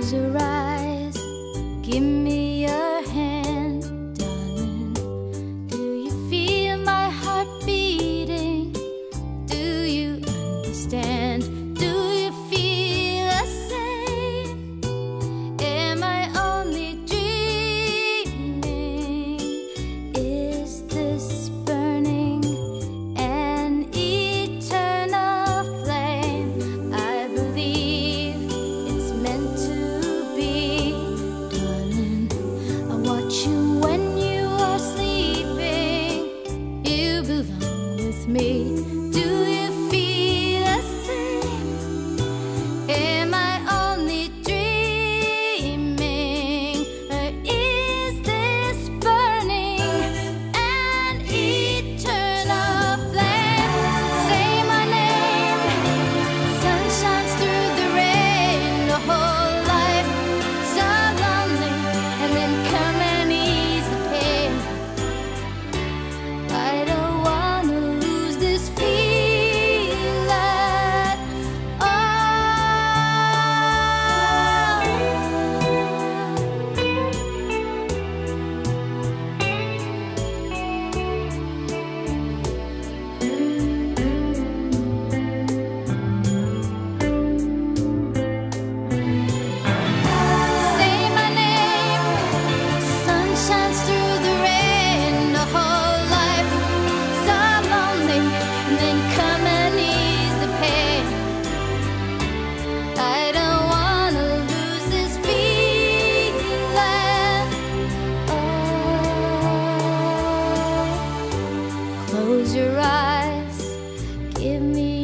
Close your eyes, give me your hand, darling. Do you feel my heart beating? Do you understand? Do you feel the same? Am I only dreaming? Is this burning an eternal flame? I believe it's meant to be, darling. I watch you when you are sleeping. You belong with me. Do you feel the same? Am I only dreaming? Or is this burning an eternal flame? Say my name. Sun shines through the rain. The whole life so lonely, and then come and ease the pain. I don't wanna lose this feeling at Say my name. Sun shines through the rain. The whole life so lonely, and then come and ease the pain. I don't wanna lose this feeling. Oh, close your eyes, give me